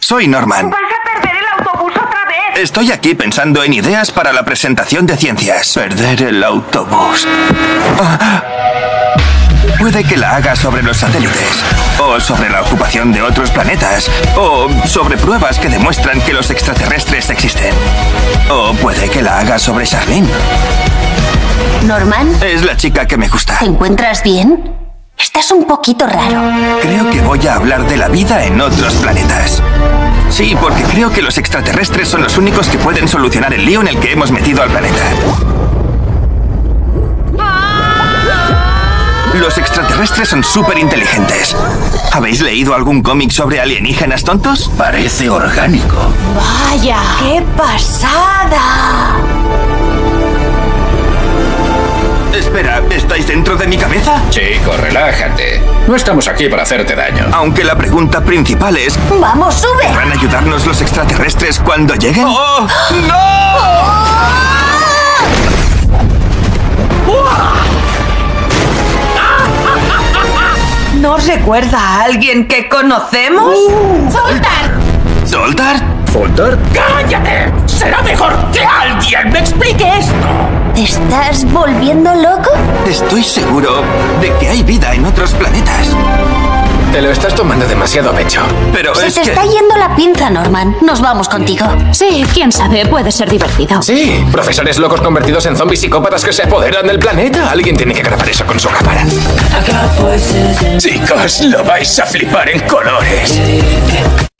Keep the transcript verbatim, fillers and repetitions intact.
Soy Norman. ¡Vas a perder el autobús otra vez! Estoy aquí pensando en ideas para la presentación de ciencias. Perder el autobús. Ah. Puede que la haga sobre los satélites, o sobre la ocupación de otros planetas, o sobre pruebas que demuestran que los extraterrestres existen. O puede que la haga sobre Charlene. ¿Norman? Es la chica que me gusta. ¿Te encuentras bien? Estás un poquito raro. Creo que voy a hablar de la vida en otros planetas. Sí, porque creo que los extraterrestres son los únicos que pueden solucionar el lío en el que hemos metido al planeta. Los extraterrestres son súper inteligentes. ¿Habéis leído algún cómic sobre alienígenas tontos? Parece orgánico. ¡Vaya! ¡Qué pasada! Espera, ¿estáis dentro de mi cabeza? Chico, relájate. No estamos aquí para hacerte daño. Aunque la pregunta principal es... ¡Vamos, sube! ¿van a ayudarnos los extraterrestres cuando lleguen? ¡Oh! ¡No! ¿Nos recuerda a alguien que conocemos? ¡Zoltar! ¿Zoltar? ¿Foltar? ¡Cállate! ¡Será mejor que alguien me explique esto! ¿Te estás volviendo loco? Estoy seguro de que hay vida en otros planetas. Te lo estás tomando demasiado a pecho. Pero Se es te que... está yendo la pinza, Norman. Nos vamos contigo. Sí, quién sabe, puede ser divertido. Sí, profesores locos convertidos en zombies psicópatas que se apoderan del planeta. Alguien tiene que grabar eso con su cámara. Chicos, lo vais a flipar en colores.